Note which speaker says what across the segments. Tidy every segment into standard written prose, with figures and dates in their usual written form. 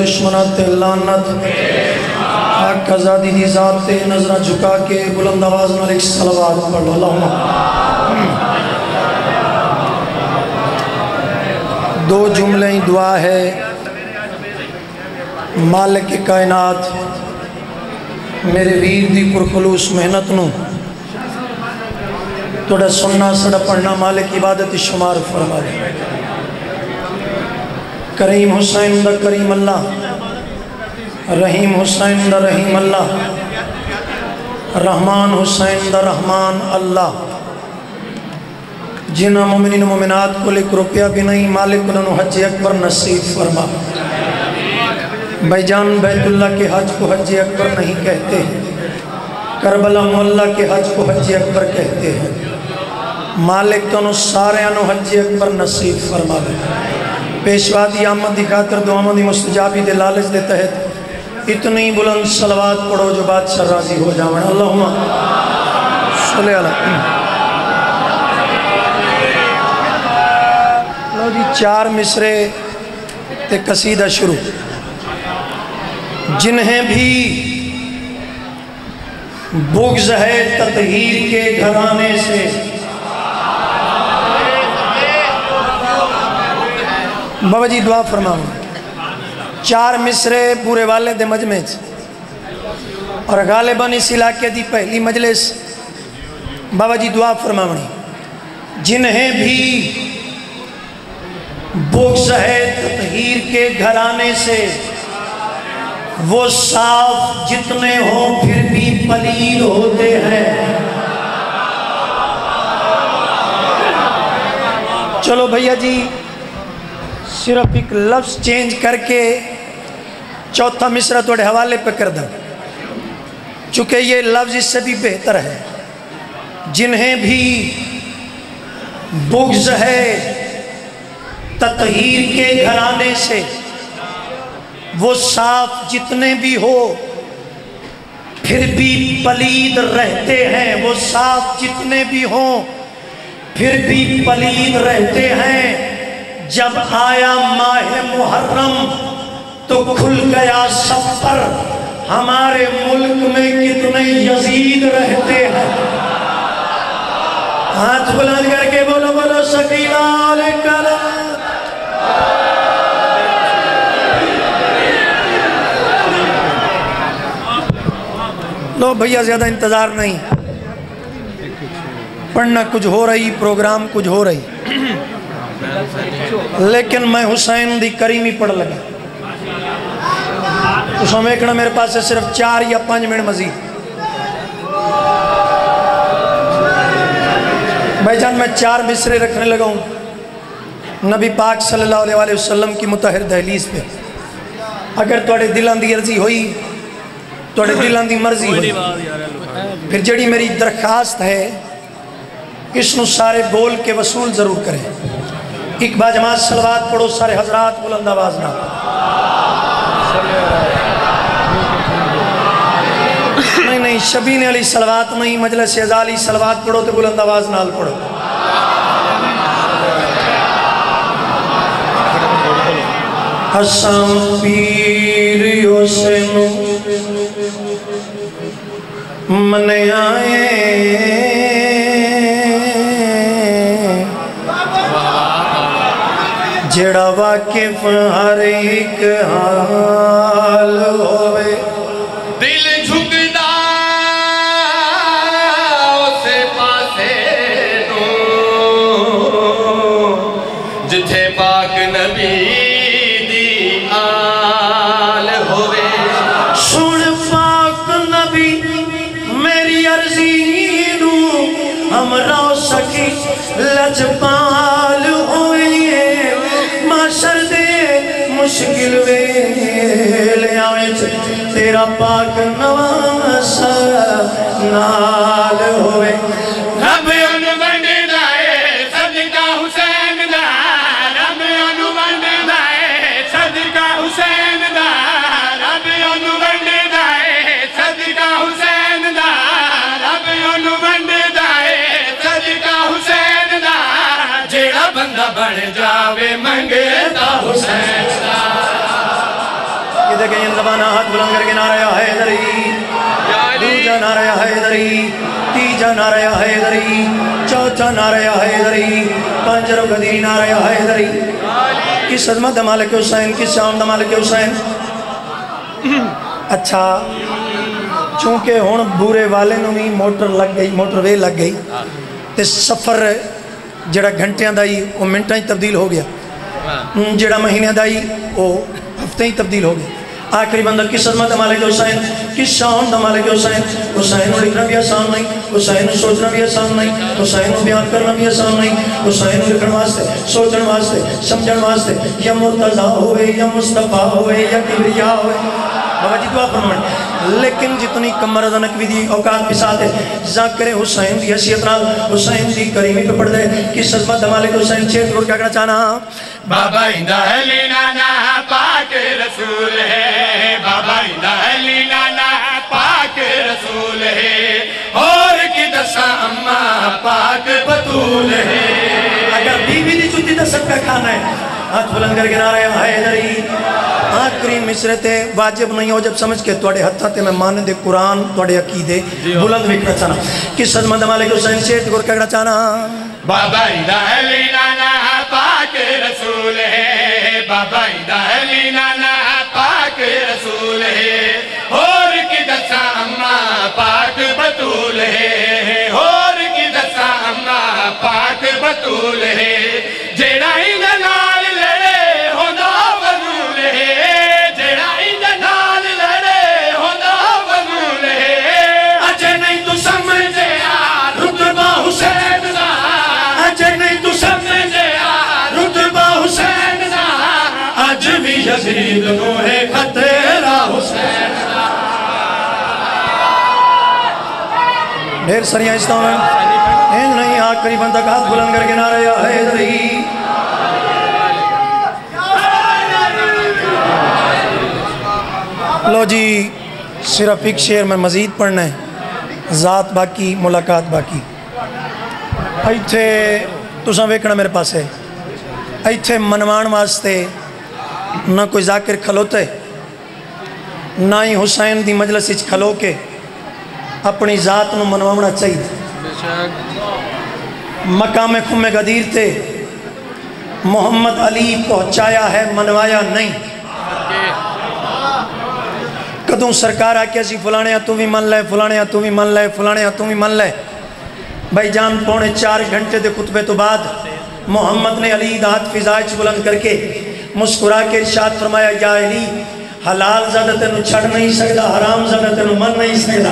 Speaker 1: دشمنات لعنت آقا زادی دی ذات نظرہ جھکا کے بلند آواز نال ایک صلوات پڑھ لو اللہم دو جملے دعا ہے مالک کائنات میرے ویر دی پرخلوص محنت نو توڑا سننا سڑا پڑھنا مالک عبادت شمار فرما دے کریم حسین دا کریم اللہ رحیم حسین دا رحیم اللہ رحمان حسین دا رحمان اللہ جنہ مومنین مومنات کو لکھ روپیہ بھی نہیں مالک انہوں حج اکبر نصیب فرما بھائی جان بیت اللہ کے حج کو حج اکبر نہیں کہتے کربلا مولا کے حج کو حج اکبر کہتے ہیں مالک تو سارے انہوں حج اکبر نصیب فرما دے پیشوا دی آمد دی خاطر دعا دی مستجابی دے لالچ دے تحت اتنی بلند صلوات پڑھو جو بادشاہ راضی ہو جاؤں اللہم صلی اللہ لو جی 4 مصرے تے قصیدہ شروع جنہیں بھی بغض ہے تطہیر کے گھرانے سے بابا جی دعا فرماؤں 4 مصرے پورے والے دے مجمع اور غالباً اس علاقے دی پہلی مجلس بابا جی دعا فرماؤں جنہیں بھی بغض ہے تطہیر کے گھرانے سے وہ صاف جتنے ہوں پھر بھی پلید ہوتے ہیں چلو بھیا جی صرف ایک لفظ چینج کر کے چوتھا مصرع توڑے حوالے پہ کر دیں چونکہ یہ لفظ اس سے بھی بہتر ہے جنہیں بھی بغض ہے تطہیر کے گھرانے سے وہ صاف جتنے بھی ہو پھر بھی پلید رہتے ہیں وہ صاف جتنے بھی ہوں پھر بھی پلید رہتے ہیں جب آیا ماہ محرم تو کھل گیا سفر ہمارے ملک میں کتنے یزید رہتے ہیں ہاتھ بلند کر کے بولو بولو سکینہ علیکہ لو بھیا زیادہ انتظار نہیں پڑھنا کچھ ہو رہی پروگرام کچھ ہو رہی لیکن میں حسین دی کریمی پڑھ لگا اس میں ایکنا میرے پاس ہے صرف 4 یا 5 منٹ مزید بھائی جان میں 4 مصرے رکھنے لگا ہوں نبی پاک صلی اللہ علیہ وسلم کی مطہر دہلیز پہ اگر توڑے دلان دی عرضی ہوئی توڑے دلان دی مرضی ہوئی پھر جڑی میری درخواست ہے اس نو سارے بول کے وصول ضرور کریں ایک با جماعت صلوات پڑھو سارے حضرات بلند آواز نہ نہیں شبین علی صلوات نہیں مجلس ازالی صلوات پڑھو تو بلند آواز نال پڑھو حسن پیر یوسن من آئے جڑا واقف ہر ایک حال ہوئے
Speaker 2: دل جھکدا اسے پاسے نو جتھے پاک نبی دی آل ہوئے
Speaker 1: سن پاک نبی میری عرضی نو ہمراہ سکی لجپال ہوئے معاشر دے مشکل ویلے آویں تیرا پاک نواسا نال ہوئے
Speaker 2: رب انو بند دائے صدقہ حسین دا رب انو بند دائے صدقہ حسین دا رب انو بند دائے صدقہ حسین دا رب انو بند دائے صدقہ حسین دا جیڑا بندہ بن جاوے منگے دا حسین دا
Speaker 1: دے کے ان زبانہ ہاتھ بلند کر کے نعرہ حیدری، دوجا نعرہ حیدری، تیجا نعرہ حیدری، چوتھا نعرہ حیدری، پانچروں قدیری نعرہ حیدری۔ کس عظمت مالک حسین، کس شان مالک حسین۔ اچھا چونکہ ہون بورے والے نو بھی موٹر لگ گئی، موٹر وے لگ گئی تے سفر جڑا گھنٹیاں دائی وہ منٹاں ہی تبدیل ہو گیا، جڑا مہینے دائی وہ ہفتے ہی تبدیل ہو گیا۔ آخری بندہ کس عظمت مالک حسین، کس شان مالک حسین۔ حسین کو لکھنا بھی آسان نہیں، حسین کو سوچنا بھی آسان نہیں، حسین کو بیان کرنا بھی آسان نہیں۔ حسین کو لکھن واسطے، سوچن واسطے، سمجھن واسطے یا مرتضیٰ ہوئے یا مصطفیٰ ہوئے یا کبریا ہوئے، بابا جی دعا فرمائیں۔ لیکن جتنی کمر ازا نقوی دی اوقات پساتے ذاکر حسین دی حیثیت نال حسین دی کریمی پہ پڑھ دے کس عظمت مالک حسین چھیت گھر کیا کرنا چاہنا۔
Speaker 2: بابا اندہ علی نانا پاک رسول ہے، بابا اندہ علی نانا پاک رسول ہے، اور کی دسا اممہ پاک بطول ہے۔
Speaker 1: اگر بیوی دی جتی دا صدقہ کھانا ہے ہاتھ بلند کر کے نعرہ حیدری۔ آخری مصرے تے واجب نہیں ہو جب سمجھ کے توڑے ہتھا تے میں مانے دے قرآن توڑے عقیدے بلند وکڑا چاہنا۔ کس عظمت مالک حسین چھیت گھر کیا چاہنا۔
Speaker 2: بابا اندہ علی نانا پاک رسول ہے، بابا اندہ علی نانا پاک رسول ہے، اور کی دسا اممہ پاک بطول ہے، اور کی دسا اممہ پاک بطول ہے۔ جیڑا اندہ نال لڑے ہوندہ وضول ہے، جیڑا اندہ نال لڑے ہوندہ وضول ہے۔ اجے نہیں تو سمجھے یار رتبہ حسین دا، اجے نہیں تو سمجھے یار رتبہ حسین دا، اج بھی یزید نو ہے خطرہ حسین دا۔
Speaker 1: ڈھیر سریاں اسلام ہے این نہیں آخری بندہ کا ہاتھ بلند کر کے نعرہ حیدری۔ لو جی صرف ایک شعر میں مزید پڑھنا ہے، ذات باقی ملاقات باقی۔ ایتھے تساں ویکھنا میرے پاس ہے، ایتھے منوان واسطے نہ کوئی ذاکر کھلوتے نہ ہی حسین دی مجلس اچھ کھلو کے اپنی ذات نو منوانا چاہیے۔ مقام خم غدیر تے محمد علی پہنچایا ہے منوایا نہیں۔ کدوں سرکار آکے اسی فلانے تو بھی من لے، فلانے تو بھی من لے، فلانے تو بھی من لے۔ بھائی جان پونے 4 گھنٹے دے خطبے تو بعد محمد نے علی دہت فضائچ بلند کر کے مسکرا کے ارشاد فرمایا یا علی حلال زیادہ تینوں چھڑ نہیں سکتا، حرام زیادہ تینوں من نہیں سکتا۔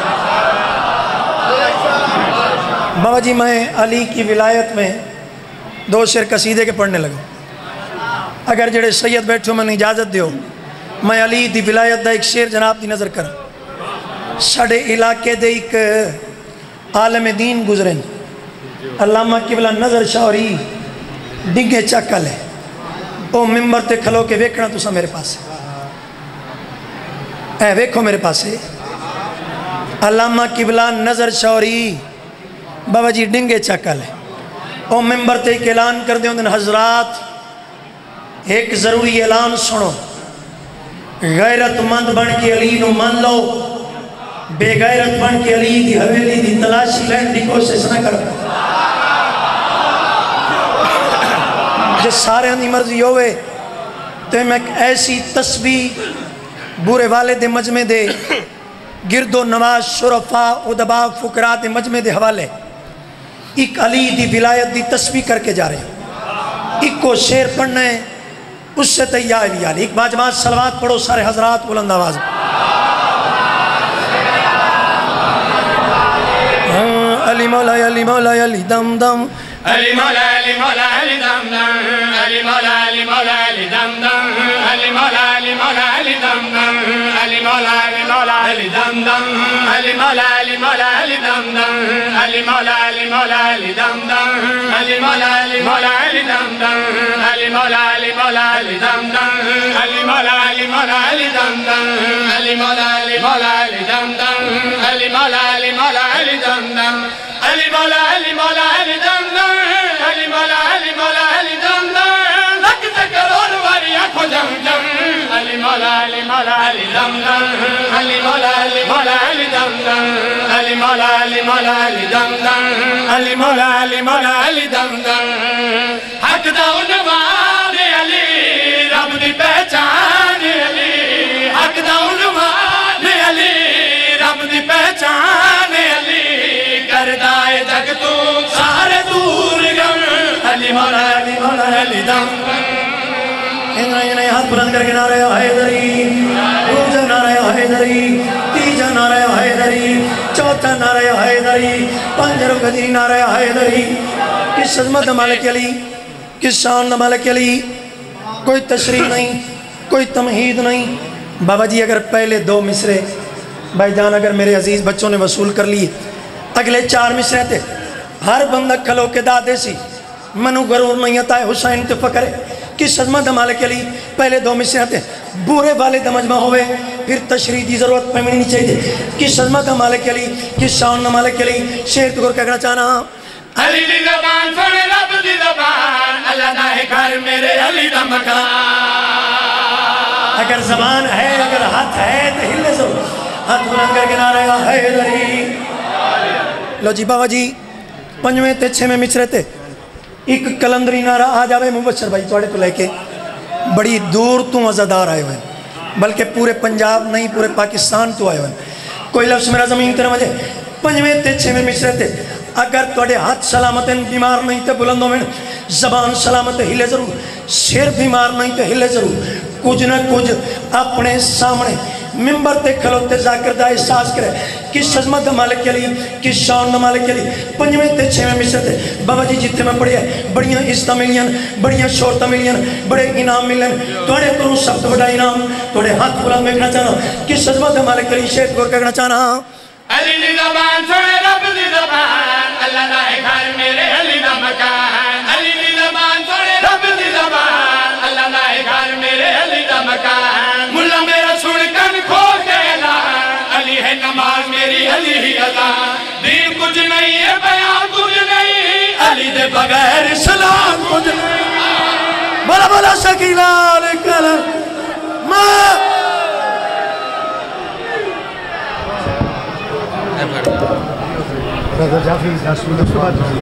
Speaker 1: بابا جی میں علی کی ولایت میں 2 شعر قصیدے کے پڑھنے لگا، اگر جڑے سید بیٹھو میں اجازت دیو میں علی دی ولایت دا ایک شعر جناب دی نظر کرا۔ ساڑے علاقے دے ایک عالم دین گزرن علامہ قبلہ نظر شاوری ڈگے چکل ہے، او ممبر تے کھلو کے ویکھنا تو سا میرے پاس ہے، اے ویکھو میرے پاس ہے۔ علامہ قبلہ نظر شاوری بابا جی ڈنگے چکل ہے، او ممبر تے ایک اعلان کر دیں دن حضرات ایک ضروری اعلان سنو، غیرت مند بن کے علی نو مان لو، بے غیرت بن کے علی دی حویلی دی تلاشی لین دی کوشش نہ کرو۔ جس سارے ہندی مرضی ہوئے تو میں ایک ایسی تسبیح بورے والے دے مجمع دے گرد و نواز شرفا ادبا فقراء دے مجمع دے حوالے ایک علی دی ولایت دی تسبیح کر کے جا رہے ہیں، ایک کو شعر پڑھنا ہے اس سے تیار علی علی۔ ایک باجماعت صلوات پڑھو سارے حضرات بلند آواز علی مولا علی مولا علی دم دم
Speaker 2: علی مولا علی مولا علی دم دم علی مولا علی مولا علی دم دم علی مولا علی مولا علی دم دم علی مولا علی مولا علی دم دم علی مولا علی مولا علی دم دم علی مولا علی مولا علی دم دم علی مولا علی مولا علی دم دم علی مولا علی مولا علی دم دم علی مولا علی مولا علی دم دم علی مولا علی مولا علی دم دم علی مولا علی مولا علی دم دم علی مولا علی مولا علی دم دم علی مولا علی مولا علی دم دم لکھ کروڑ واری آنکھوں جم جم علی مولا علی مولا علی دم دم علی مولا علی مولا علی دم دم علی مولا علی مولا علی دم دم علی مولا علی مولا علی دم دم حق دا عنوان علی رب دی پہچان علی حق دا عنوان علی رب دی پہچان علی کردا اے جگ تو سارے دور گم علی مولا علی دم
Speaker 1: انہیں ہاتھ بلند کر کے نعرہ حیدری، دوسرا نعرہ حیدری، تیجا نعرہ حیدری، چوتھا نعرہ حیدری، پنجر قدری نعرہ حیدری۔ کس عظمت مالک علی، کس شان مالک علی، کوئی تشریح نہیں، کوئی تمہید نہیں۔ بابا جی اگر پہلے 2 مصرے بھائی جان اگر میرے عزیز بچوں نے وصول کر لیے، اگلے 4 مصرے تھے، ہر بندہ کھلو کے دادے سی منو غرور نہیں آتا ہے حسین تے فکرے۔ کس عظمت مالک علی پہلے 2 مصرے تھے، بورے والے دمجمع ہوئے پھر تشریح دی ضرورت پہ نہیں چاہیے۔ کس عظمت مالک علی، کس شان مالک علی، شیر تو کہنا چاہنا
Speaker 2: علی دی زبان سنے رب دی زبان اللہ دا ہے گھر میرے علی دا مکان۔
Speaker 1: اگر زبان ہے اگر ہاتھ ہے تو ہلے ضرور، ہاتھ بلند کر کے نعرہ حیدری۔ لو جی بابا جی 5ویں تے 6ویں مصرے تے ایک کلندری نعرہ آ جاوے مبشر بھائی توڑے کو لے کے بڑی دور تو عزادار آئے ہوئے بلکہ پورے پنجاب نہیں پورے پاکستان تو آئے ہوئے کوئی لفظ میرا زمین تیرے مجھے 5ویں تے 6ویں مصرے تے اگر توڑے ہاتھ سلامت ہیں بیمار نہیں تے بلندوں میں زبان سلامت ہے ہلے ضرور سر بیمار نہیں تے ہلے ضرور کچھ نہ کچھ اپنے سامنے ممبر تے کھلوتے ذاکر دا احساس کرے کس عظمت مالک علی کس شان مالک علی 5ویں تے 6ویں مصرے تے بابا جی جتنے میں پڑھیا بڑیاں عزتاں ملین بڑیاں شہرتاں ملین بڑے انعام ملین توڑے کروں سب تو بڑا انعام توڑے ہاتھ بلند میں کہنا چاہنا کس عظمت مالک علی شیخ گور کہنا چاہنا
Speaker 2: علی دی زبان سنے رب دی زبان اللہ دا ہے گھر میرے علی دا مکان علی دی زبان سنے رب دی زبان اللہ دا ہے گھر میرے علی دا مکان ملا میرا سن کن کھول کے اعلان علی ہے نماز میری علی ہی اذان دین کچھ نہیں ہے بیان کچھ نہیں علی دے بغیر اسلام کچھ نہیں
Speaker 1: بولا بولا Shakila لکھل
Speaker 3: Brother Jaffe is asking the